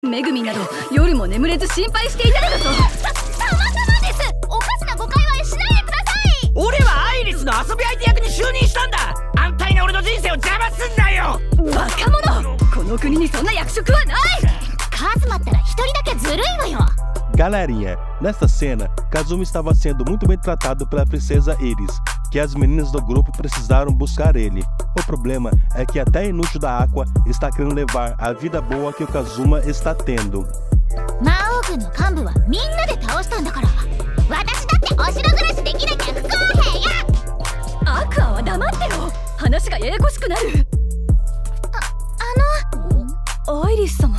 めぐみなど夜も眠れず心配していたのだぞ。 たまたまです。おかしな誤解はしないでください。 俺はアイリスの遊び相手役に就任したんだ。安泰な俺の人生を邪魔すんなよ。 バカ者、この国にそんな役職はない。 カズマったら一人だけずるいわよ。 Galerinha, nesta cena, Kazuma estava sendo muito bem tratado pela princesa Iris, que as meninas do grupo precisaram buscar ele. O problema é que até a inútil da Aqua está querendo levar a vida boa que o Kazuma está tendo. 魔王軍の幹部はみんなで倒したんだから、私だってお城暮らしできなきゃ不公平や。 アクアは黙ってろ。話がややこしくなる。 アイリス様。